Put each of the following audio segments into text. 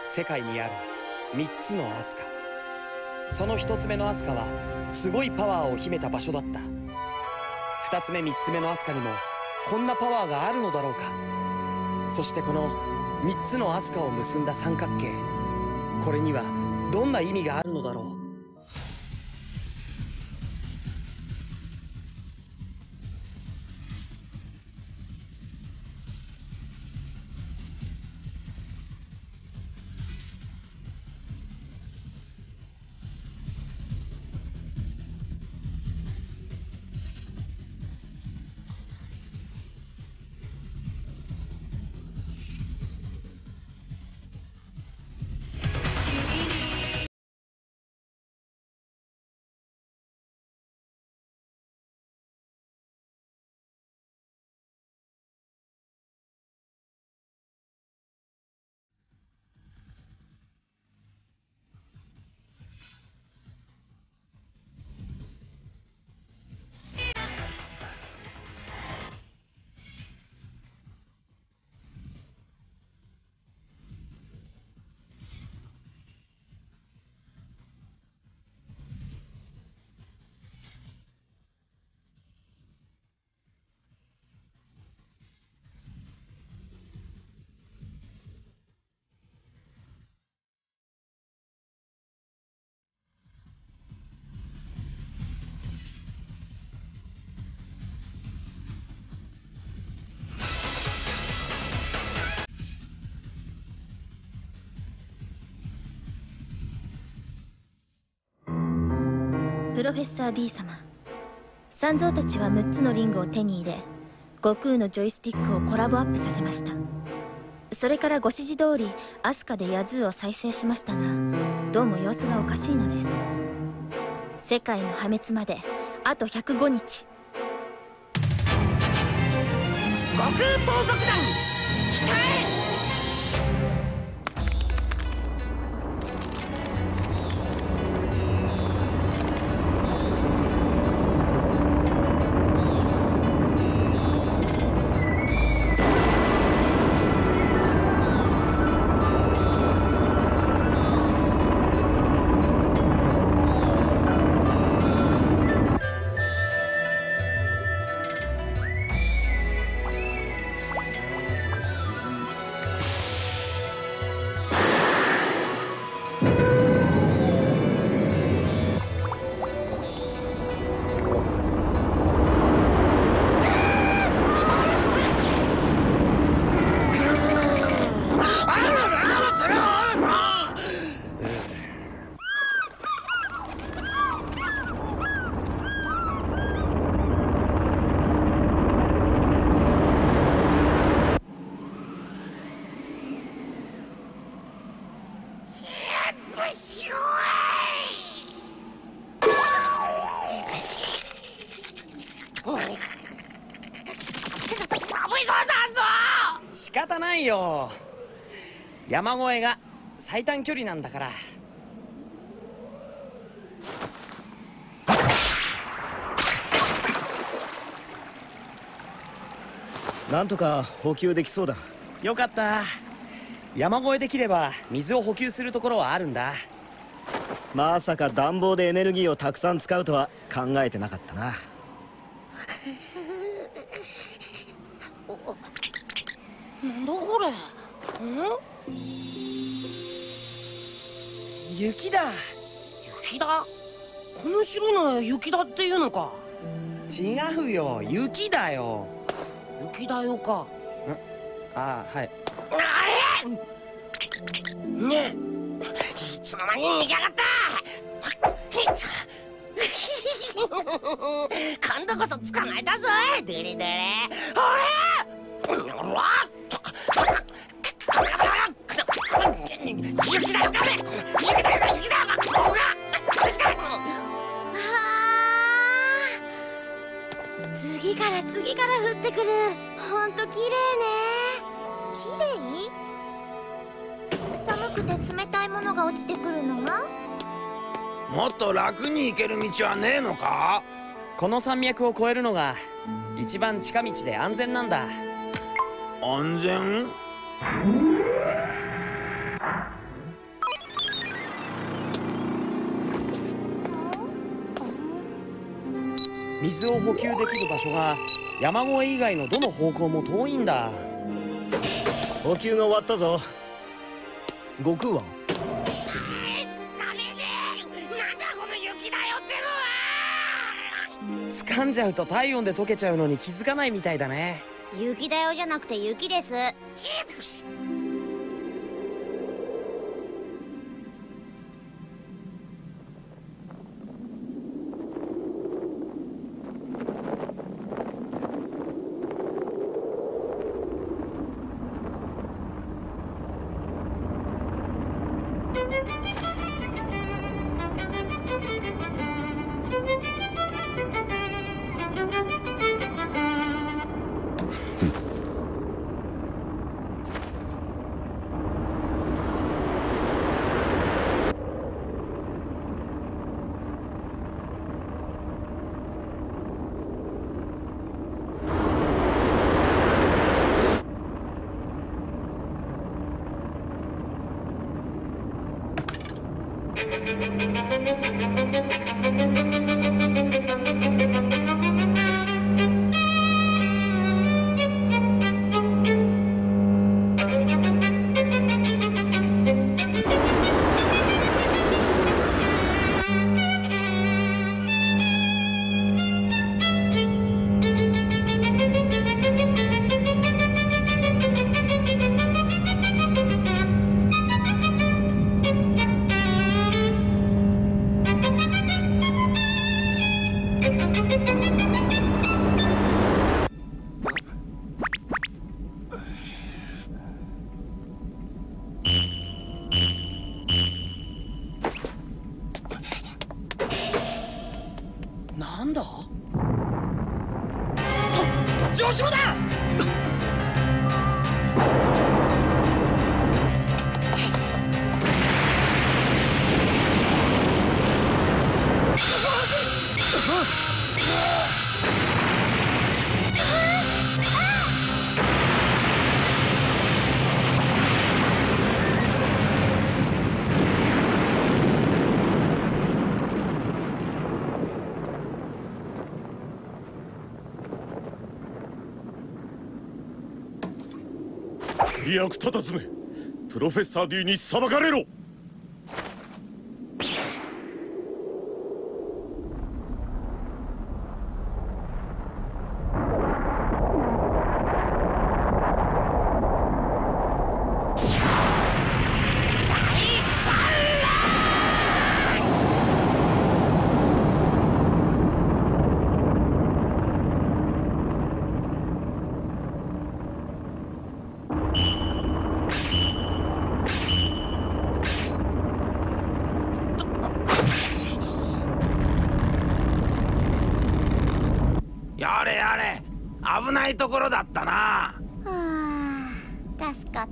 世界にある3つのアスカ。その1つ目のアスカはすごいパワーを秘めた場所だった。2つ目3つ目のアスカにもこんなパワーがあるのだろうか。そしてこの3つのアスカを結んだ三角形、これにはどんな意味があるのだろう。 プロフェッサー D 様、三蔵たちは6つのリングを手に入れ、悟空のジョイスティックをコラボアップさせました。それからご指示通りアスカでヤズーを再生しましたが、どうも様子がおかしいのです。世界の破滅まであと105日。 悟空盗賊団北へ。 仕方ないよ、山越えが最短距離なんだから。 なんとか補給できそうだ。 よかった。山越えできれば水を補給するところはあるんだ。 まさか暖房でエネルギーをたくさん使うとは考えてなかったな。 なんだこれ。 雪だ。 雪だ。この白いのは雪だっていうのか。 違うよ、雪だよ。 雪だよか。 ああ、はい。 あれねえ、いつの間に逃げやがった。今度こそ捕まえたぞい。どれどれ。あれ雪だよカメ。雪だよ雪だよここがこいつか。 次から次から降ってくる。ほんと綺麗ね。 綺麗？寒くて冷たいものが落ちてくるのが？ もっと楽に行ける道はねえのか？ この山脈を越えるのが一番近道で安全なんだ。 安全？ 水を補給できる場所が山越え以外のどの方向も遠いんだ。 補給が終わったぞ。悟空は？ つかめねえ。なんだこの雪だよってのは。 掴んじゃうと体温で溶けちゃうのに気づかないみたいだね。 雪だよじゃなくて雪です。 なんだ？ 上昇だ。 役立たずめ、プロフェッサー D に裁かれろ。 やれやれ、危ないところだったな。 はあ、助かった。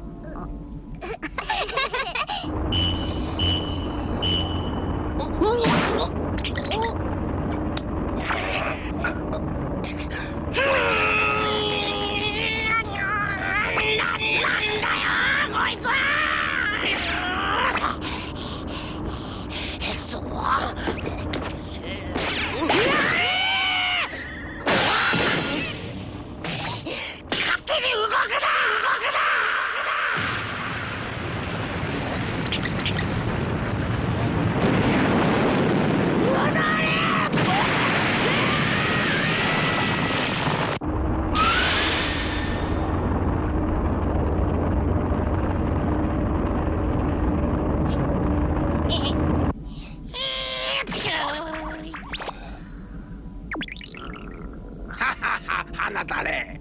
花だれ。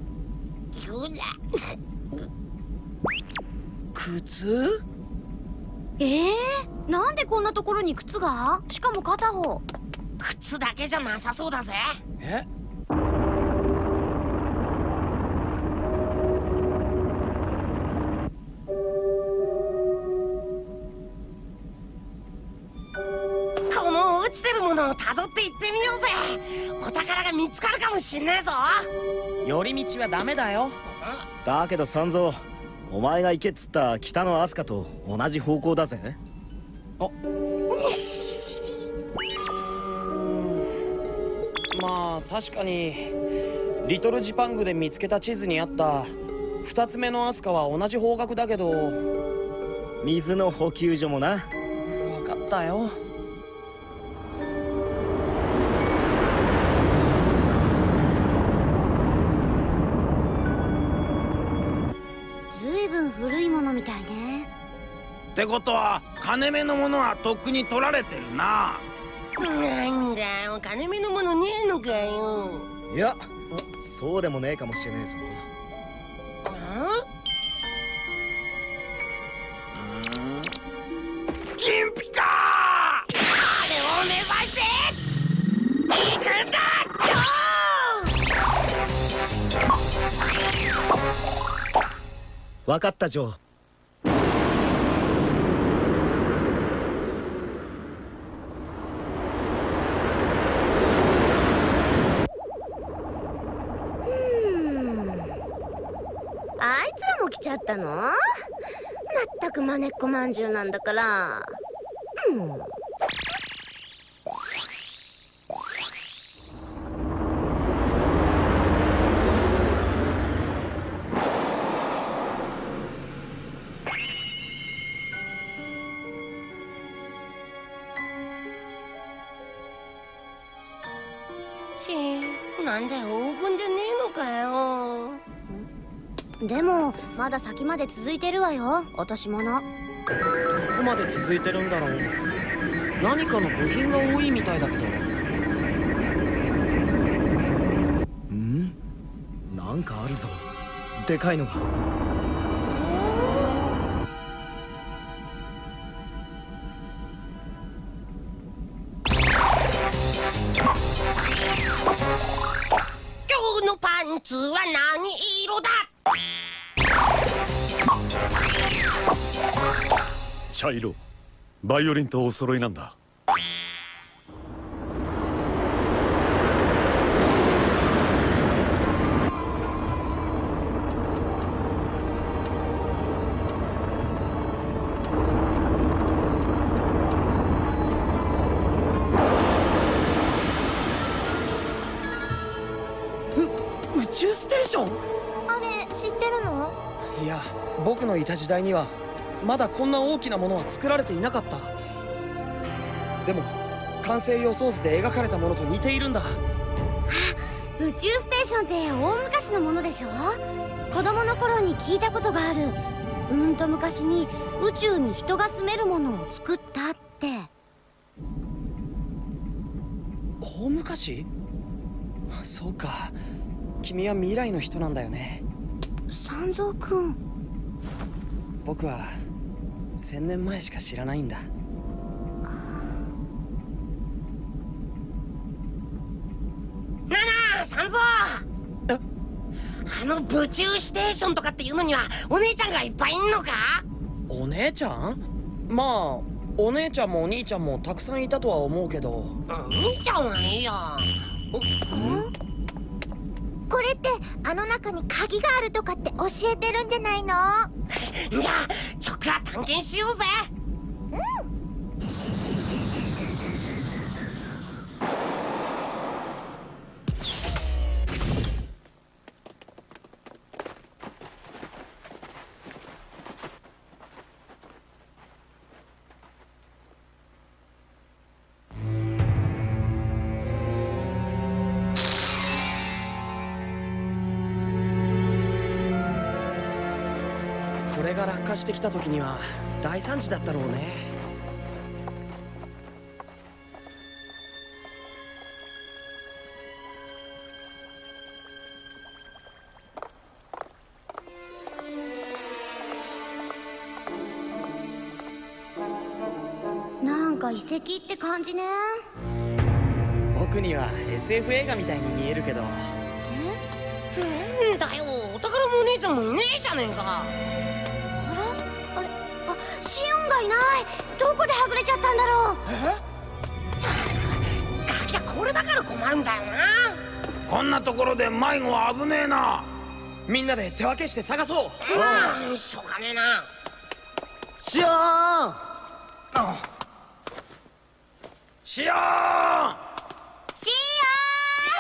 靴？ なんでこんなところに靴が？しかも片方。 靴だけじゃなさそうだぜ。 え？ この落ちてるものをたどって行ってみようぜ。お宝が見つかるかもしんねえぞ。 寄り道はダメだよ。 だけど三蔵、お前が行けっつった北の飛鳥と同じ方向だぜ。 まあ確かにリトルジパングで見つけた地図にあった2つ目のアスカは同じ方角だけど。 水の補給所もな。 分かったよ。 ずいぶん古いものみたいね。 ってことは金目のものはとっくに取られてるな。 なんだよ、金目のものねえのかよ。 いやそうでもねえかもしれねえぞ。 金ピカー、 あれを目指して行くんだ分かったジョー。 あいつらも来ちゃったの？まったくまねっこまんじゅうなんだから。 なんだよ、黄金じゃねえのかよ。 でもまだ先まで続いてるわよ、落とし物。 どこまで続いてるんだろう。何かの部品が多いみたいだけど。 なんかあるぞ。でかいのが。 今日のパンツは何色だ？ 茶色。バイオリンとお揃いなんだ。 宇宙ステーション？ あれ知ってるの？ いや、僕のいた時代にはまだこんな大きなものは作られていなかった。でも完成予想図で描かれたものと似ているんだ。 宇宙ステーションって大昔のものでしょ？子供の頃に聞いたことがある。昔に宇宙に人が住めるものを作ったって。 大昔？そうか、君は未来の人なんだよね。 三蔵くん。 僕は1000年前しか知らないんだ。 三蔵、あの宇宙ステーションとかっていうのにはお姉ちゃんがいっぱいいんのか？ お姉ちゃん？まあお姉ちゃんもお兄ちゃんもたくさんいたとは思うけど。 お兄ちゃんはいいよ。 これってあの中に鍵があるとかって教えてるんじゃないの？ じゃあちょっくら探検しようぜ。 これが落下してきた時には大惨事だったろうね。 なんか遺跡って感じね。 僕には SF 映画みたいに見えるけど。 なんだよ、お宝もお姉ちゃんもいねえじゃねえか。 シオンがいない。どこではぐれちゃったんだろう。 ガキはこれだから困るんだよな。 こんなところで迷子は危ねえな。 みんなで手分けして探そう。 しょうがねえな。 シオーン！ シオーン！ シ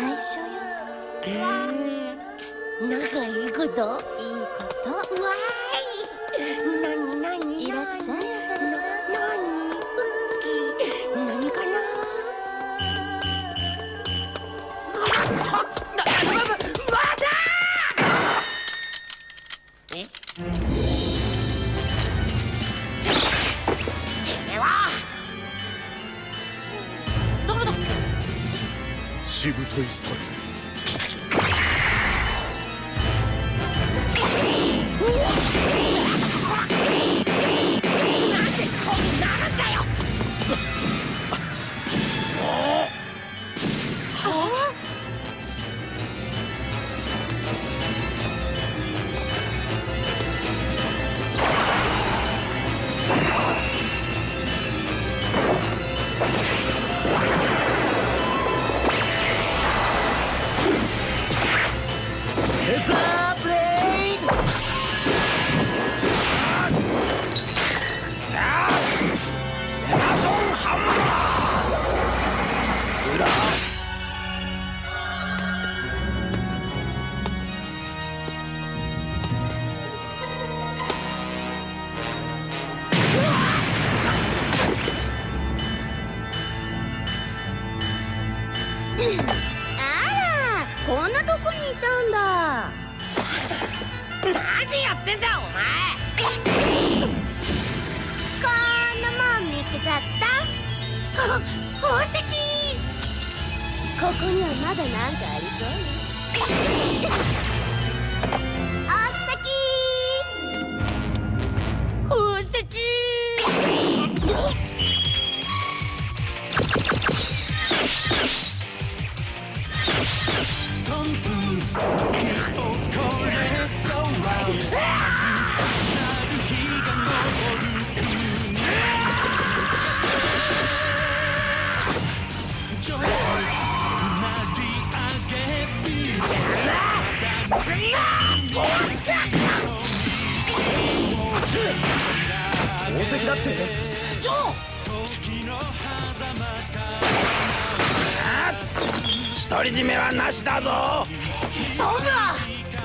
内緒よ。 仲いいこといいことわーい。なになにいらっしゃい、あさるさん。 なにウッキー、なにかな。 まだえてめえは誰だっけ。 しぶとい猿。 なんでこうなるんだよ。 レザーブレイド。 メガトンハンマー。フラあら、こんなとこにいたんだ。 何やってんだお前。 こんなもん見つけちゃった。宝石。ここにはまだなんかありそうね。宝石。 宝石だって独り占めはなしだぞ。 どうだ。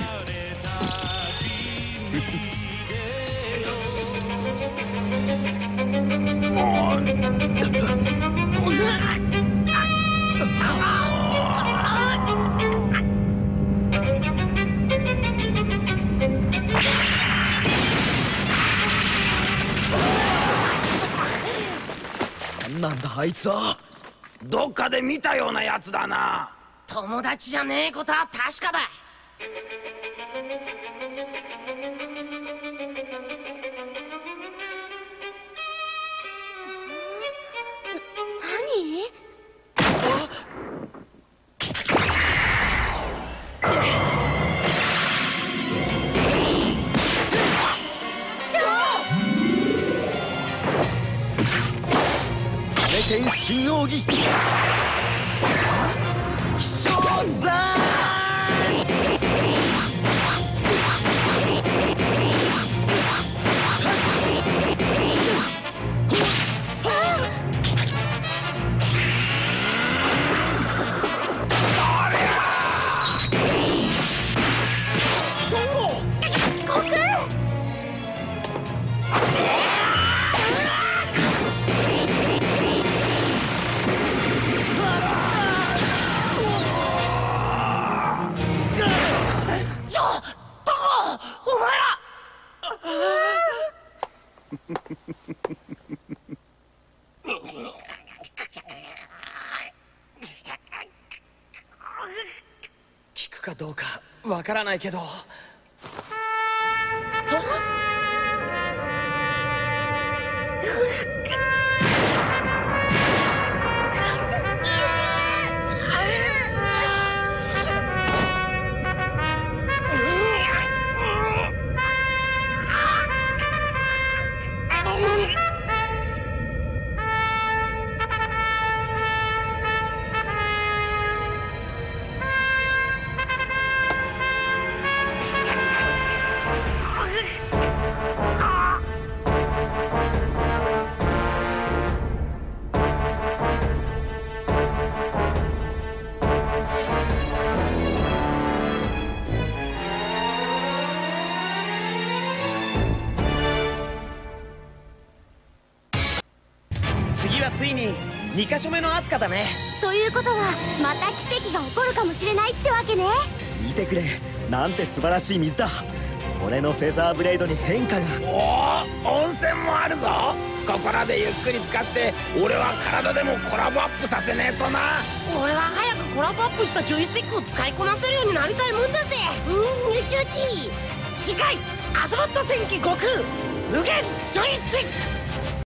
なんなんだあいつは。 どっかで見たようなやつだな。 友達じゃねえことは確かだ。 何？ メテン新奥義飛翔山。 聞くかどうかわからないけど。 2カ所目のアスカだね。 ということはまた奇跡が起こるかもしれないってわけね。 見てくれ、なんて素晴らしい水だ。俺のフェザーブレードに変化が。 おお、温泉もあるぞ。ここらでゆっくり使って俺は体でもコラボアップさせねえとな。 俺は早くコラボアップしたジョイスティックを使いこなせるようになりたいもんだぜ。宇宙人次回アスロット戦記悟空無限ジョイスティック。